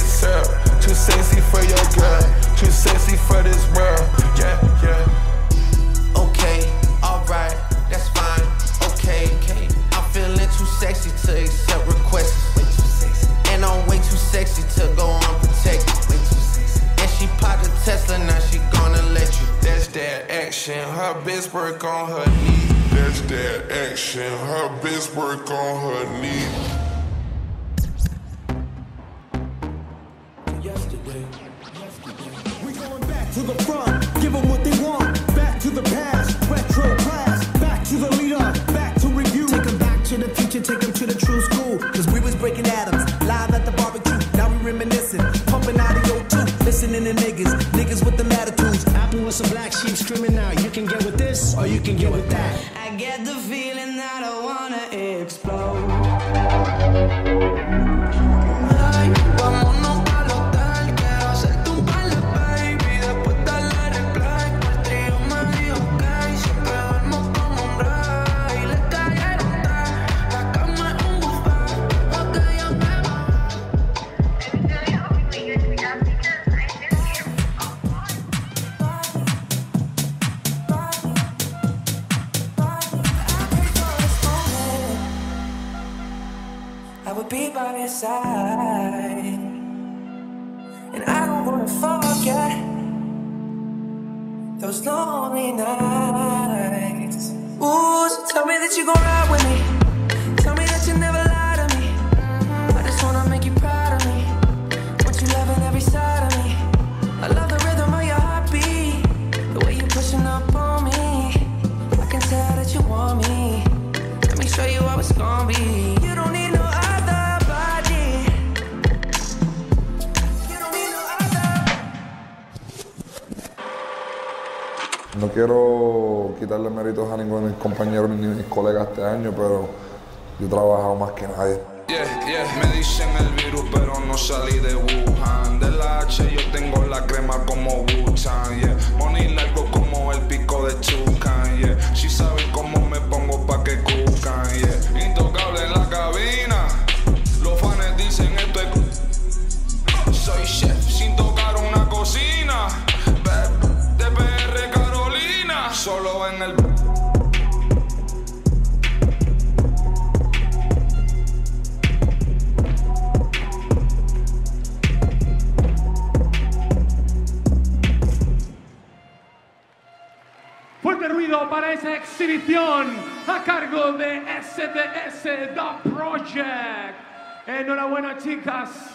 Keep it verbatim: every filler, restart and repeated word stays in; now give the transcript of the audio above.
syrup. Too sexy for your girl, too sexy for this world. Yeah, yeah. Okay, alright, that's fine. Okay, okay. I'm feeling too sexy to accept requests. Way too sexy. And I'm way too sexy to go unprotected. Way too sexy. And she popped a Tesla, now she gonna let you. That's that action, her bitch work on her knees. That's that action, her bitch work on her knees. Yesterday, yesterday. We going back to the front, give them what they want. Back to the past, retro class. Back to the leader, back to review. Take them back to the future, take them to the true school. Cause we was breaking atoms, live at the barbecue. Now we reminiscing, pumping audio too. Listening to niggas, niggas with them attitudes. Apple with some black sheep screaming out. You can get with this, or you can get with that. I get the feeling that I wanna explode. Ay, vámonos pa'l hotel. Quiero hacerte un baile, baby. Después darle replay. El trío me dijo que siempre duermo como un rey. Le cayeron tres. La cama es un buffet. Ok, yo me I would be by your side, and I don't wanna forget those lonely nights. Ooh, so tell me that you gon' ride with me. Tell me that you never lie to me. I just wanna make you proud of me. Want you loving every side of me. I love the rhythm of your heartbeat, the way you pushing up on me. I can tell that you want me. Let me show you how it's gonna be. You don't need no No quiero quitarle méritos a ningún de mis compañeros ni mis colegas este año, pero yo he trabajado más que nadie. Yeah, yeah, me dicen el virus, pero no salí de Wuhan. De la H yo tengo la crema como Wu-Tang, yeah. Money largo como el pico de Chucan, yeah. Si saben cómo me pongo pa' que cucan, yeah. Intocable en la cabina, los fans dicen esto es... Soy chef sin tocar una cocina. De P R Carolina, solo en el... Fuerte ruido para esa exhibición a cargo de S D S The Project. Enhorabuena, chicas.